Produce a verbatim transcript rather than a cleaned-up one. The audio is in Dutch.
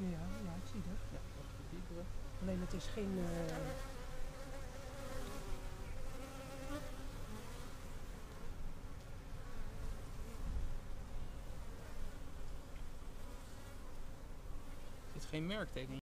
Ja, ja, ik zie dat. Ja, wat diepere. Alleen het is geen... Uh... Er zit geen merkteken in.